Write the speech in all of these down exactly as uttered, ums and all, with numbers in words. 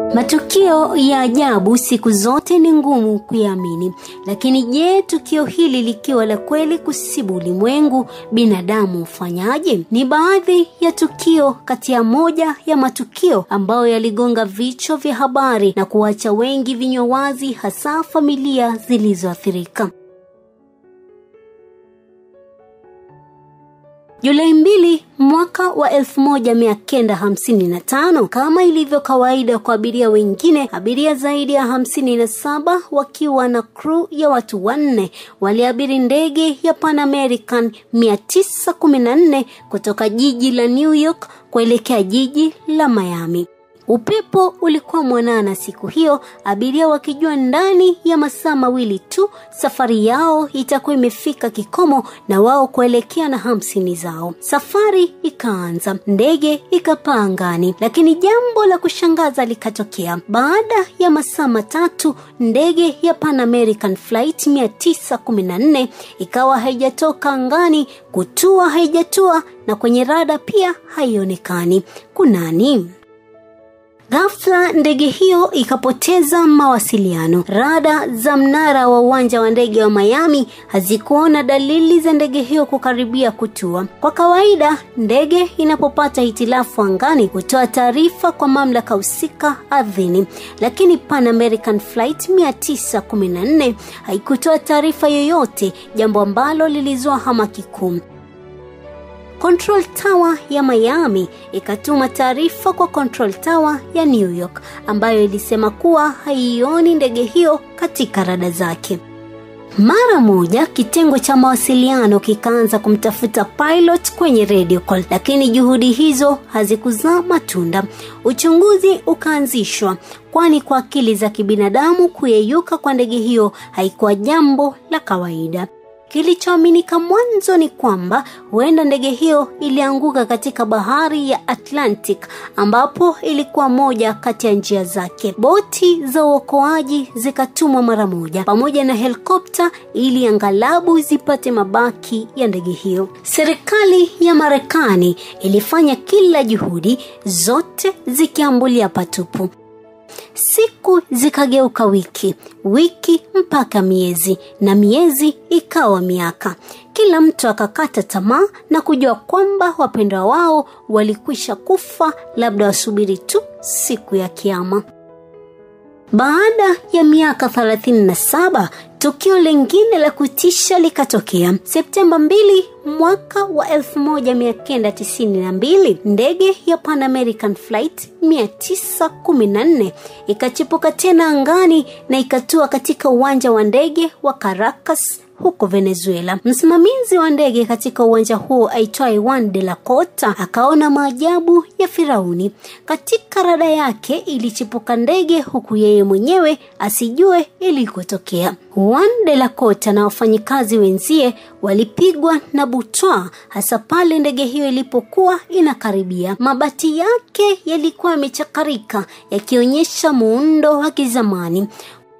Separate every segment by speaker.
Speaker 1: Matukio ya ajabu siku zote ni ngumu kuyaamini. Lakini je, tukio hili likiwa la kweli kusibu ulimwengu, binadamu ufanyaje? Ni baadhi ya tukio kati ya moja ya matukio ambayo yaligonga vichwa vya habari na kuacha wengi vinywa wazi, hasa familia zilizoathirika. Julai mbili mwaka wa elfu moja mia kenda hamsini na tano, kama ilivyo kawaida kwa abiria wengine, abiria zaidi ya hamsini na saba wakiwa na crew ya watu wanne waliabiri ndege ya Pan American mia tisa kumi na nne kutoka jiji la New York kuelekea jiji la Miami. Upepo ulikuwa mwanana siku hiyo, abiria wakijua ndani ya masaa mawili tu safari yao itakuwa imefika kikomo na wao kuelekea na hamsini zao. Safari ikaanza, ndege ikapaa angani, lakini jambo la kushangaza likatokea. Baada ya masaa matatu, ndege ya Pan American Flight mia tisa kumi na nne ikawa haijatoka angani, kutua haijatua, na kwenye rada pia haionekani. Kunani? Ghafla ndege hiyo ikapoteza mawasiliano. Rada za mnara wa uwanja wa ndege wa Miami hazikuona dalili za ndege hiyo kukaribia kutua. Kwa kawaida, ndege inapopata hitilafu angani hutoa taarifa kwa mamlaka husika ardhini, lakini Pan American Flight mia tisa kumi na nne haikutoa taarifa yoyote, jambo ambalo lilizua hamaki kuu. Control Tower ya Miami ikatuma taarifa kwa Control Tower ya New York, ambayo ilisema kuwa haioni ndege hiyo katika rada zake. Mara moja kitengo cha mawasiliano kikaanza kumtafuta pilot kwenye radio call, lakini juhudi hizo hazikuzaa matunda. Uchunguzi ukaanzishwa, kwani kwa akili za kibinadamu kuyeyuka kwa ndege hiyo haikuwa jambo la kawaida. Kilichoaminika mwanzo ni kwamba huenda ndege hiyo ilianguka katika bahari ya Atlantic, ambapo ilikuwa moja kati ya njia zake. Boti za uokoaji zikatumwa mara moja pamoja na helikopta ili angalabu zipate mabaki ya ndege hiyo. Serikali ya Marekani ilifanya kila juhudi, zote zikiambulia patupu. Siku zikageuka wiki, wiki mpaka miezi, na miezi ikawa miaka. Kila mtu akakata tamaa na kujua kwamba wapendwa wao walikwisha kufa, labda wasubiri tu siku ya kiyama. Baada ya miaka thelathini na saba, tukio lingine la kutisha likatokea. Septemba mbili mwaka wa elfu moja mia kenda tisini na mbili, ndege ya Pan American Flight mia tisa kumi na nne ikachipuka tena angani na ikatua katika uwanja wa ndege wa Caracas huko Venezuela. Msimamizi wa ndege katika uwanja huo aitwaye Juan de la Cota akaona maajabu ya Firauni. Katika rada yake ilichipuka ndege, huku yeye mwenyewe asijue ilikotokea. Juan de la Cota na wafanyikazi wenzie walipigwa na butwa, hasa pale ndege hiyo ilipokuwa inakaribia. Mabati yake yalikuwa yamechakarika, yakionyesha muundo wa kizamani.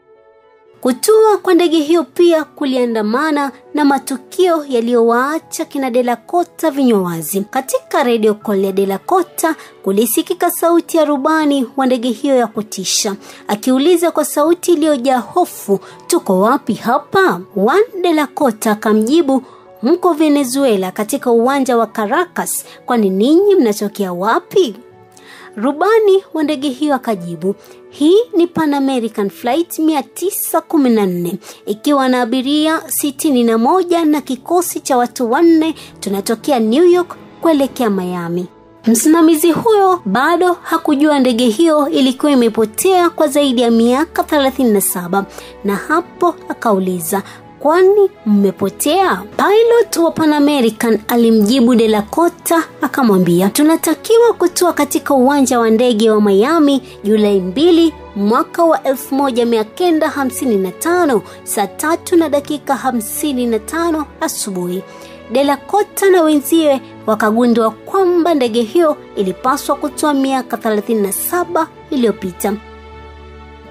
Speaker 1: Kutua kwa ndege hiyo pia kuliandamana na matukio yaliyowaacha kina De La Cota vinywa wazi. Katika radio call ya De La Cota kulisikika sauti ya rubani wa ndege hiyo ya kutisha, akiuliza kwa sauti iliyojaa hofu, "Tuko wapi hapa?" Juan De La Cota akamjibu, "Mko Venezuela katika uwanja wa Caracas, kwani ninyi mnatokea wapi?" Rubani wa ndege hiyo akajibu, "Hii ni Pan American Flight mia tisa kumi na nne, ikiwa na abiria sitini na moja na kikosi cha watu wanne, tunatokea New York kuelekea Miami." Msimamizi huyo bado hakujua ndege hiyo ilikuwa imepotea kwa zaidi ya miaka thelathini na saba, na hapo akauliza, "Kwani mmepotea?" Pilot wa Pan American alimjibu De La Cota akamwambia, "Tunatakiwa kutua katika uwanja wa ndege wa Miami Julai mbili mwaka wa elfu moja mia kenda hamsini na tano saa tatu na dakika hamsini na tano asubuhi." De La Cota na wenzie wakagundua kwamba ndege hiyo ilipaswa kutua miaka thelathini na saba iliyopita.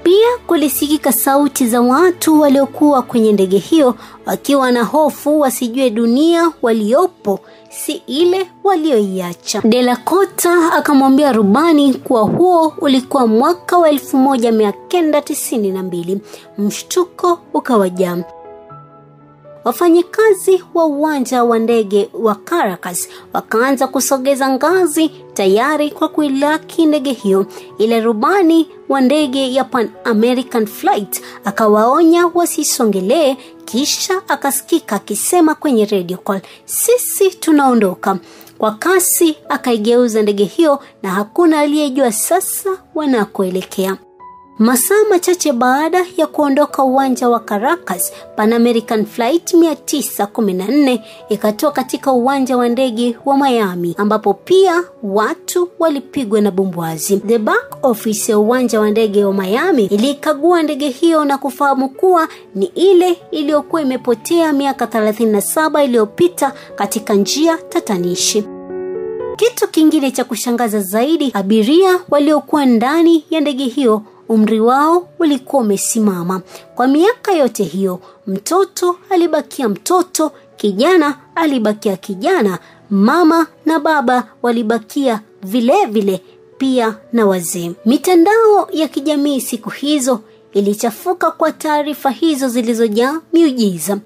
Speaker 1: Pia kulisikika sauti za watu waliokuwa kwenye ndege hiyo wakiwa na hofu wasijue dunia waliopo si ile walioiacha. De la Cota akamwambia rubani kuwa huo ulikuwa mwaka wa elfu moja mia kenda tisini na mbili. Mshtuko ukawajaa. Wafanyikazi wa uwanja wa ndege wa Caracas wakaanza kusogeza ngazi tayari kwa kuilaki ndege hiyo. Ile rubani wa ndege ya Pan American Flight akawaonya wasisongelee, kisha akasikika akisema kwenye radio call, "Sisi tunaondoka." Kwa kasi akaigeuza ndege hiyo na hakuna aliyejua sasa wanakoelekea. Masaa machache baada ya kuondoka uwanja wa Caracas, Pan American Flight mia tisa kumi na nne ikatoa katika uwanja wa ndege wa Miami, ambapo pia watu walipigwa na bumbwazi. The back office ya uwanja wa ndege wa Miami ilikagua ndege hiyo na kufahamu kuwa ni ile iliyokuwa imepotea miaka thelathini na saba iliyopita katika njia tatanishi. Kitu kingine cha kushangaza zaidi, abiria waliokuwa ndani ya ndege hiyo umri wao ulikuwa umesimama. Kwa miaka yote hiyo, mtoto alibakia mtoto, kijana alibakia kijana, mama na baba walibakia vile vile, pia na wazee. Mitandao ya kijamii siku hizo ilichafuka kwa taarifa hizo zilizojaa miujiza.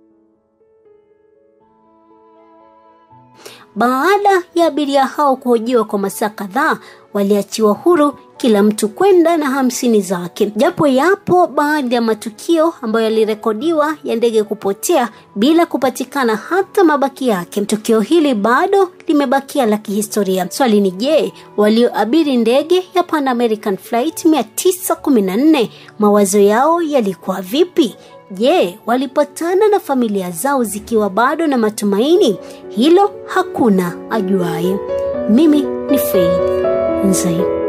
Speaker 1: Baada ya abiria hao kuhojiwa kwa masaa kadhaa, waliachiwa huru, kila mtu kwenda na hamsini zake. Japo yapo baadhi ya matukio ambayo yalirekodiwa ya ndege kupotea bila kupatikana hata mabaki yake, tukio hili bado limebakia la kihistoria. Swali ni je, walioabiri ndege ya Pan American Flight mia tisa kumi na nne mawazo yao yalikuwa vipi? Je, walipatana na familia zao zikiwa bado na matumaini? Hilo hakuna ajuaye. Mimi ni Faith Nzai.